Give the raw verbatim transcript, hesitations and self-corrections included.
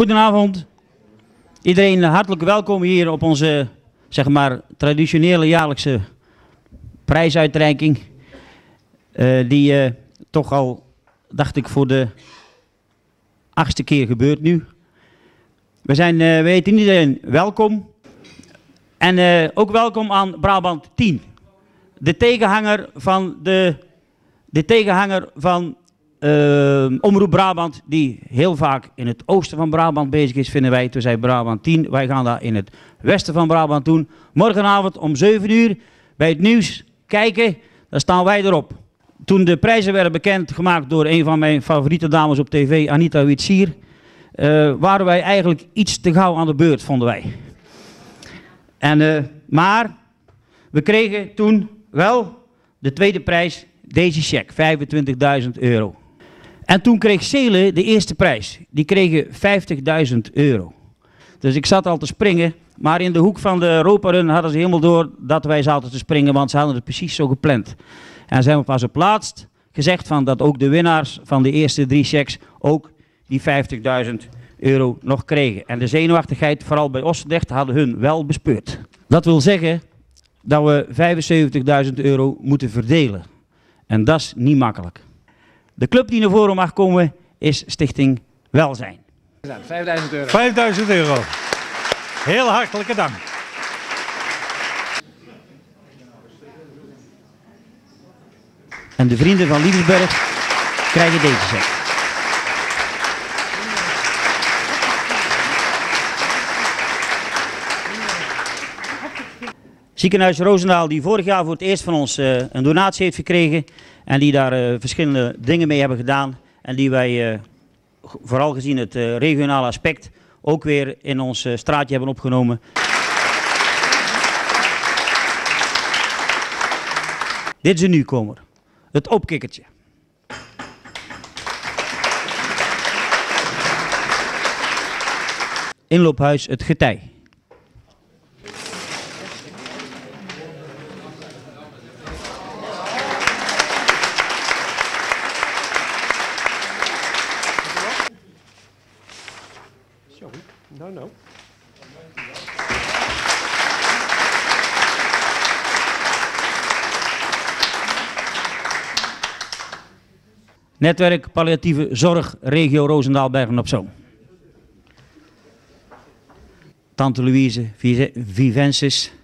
Goedenavond. Iedereen hartelijk welkom hier op onze, zeg maar, traditionele jaarlijkse prijsuitreiking. Uh, die uh, toch al, dacht ik, voor de achtste keer gebeurt nu. We zijn, uh, we heten iedereen welkom. En uh, ook welkom aan Brabant tien. De tegenhanger van, de, de tegenhanger van uh, Omroep Brabant, die heel vaak in het oosten van Brabant bezig is, vinden wij. Toen zei Brabant tien, wij gaan dat in het westen van Brabant doen. Morgenavond om zeven uur bij het nieuws kijken, daar staan wij erop. Toen de prijzen werden bekendgemaakt door een van mijn favoriete dames op tv, Anita Witsier, uh, waren wij eigenlijk iets te gauw aan de beurt, vonden wij. En, uh, maar we kregen toen wel de tweede prijs, deze cheque, vijfentwintigduizend euro. En toen kreeg Zelen de eerste prijs. Die kregen vijftigduizend euro. Dus ik zat al te springen, maar in de hoek van de Europa-run hadden ze helemaal door dat wij zaten te springen, want ze hadden het precies zo gepland. En ze hebben pas op laatst gezegd van dat ook de winnaars van de eerste drie cheques ook die vijftigduizend euro nog kregen. En de zenuwachtigheid, vooral bij Ossendrecht, hadden hun wel bespeurd. Dat wil zeggen dat we vijfenzeventigduizend euro moeten verdelen. En dat is niet makkelijk. De club die naar voren mag komen is Stichting Welzijn. vijfduizend euro. vijfduizend euro. Heel hartelijke dank. En de vrienden van Liefdesberg krijgen deze cheque. Ziekenhuis Roosendaal, die vorig jaar voor het eerst van ons uh, een donatie heeft gekregen en die daar uh, verschillende dingen mee hebben gedaan en die wij, uh, vooral gezien het uh, regionale aspect, ook weer in ons uh, straatje hebben opgenomen. Dit is een nieuwkomer, het opkikkertje. Inloophuis Het Getij. No, no. Netwerk Palliatieve Zorg, regio Roosendaal, Bergen op Zoom. Tante Louise Vivensis.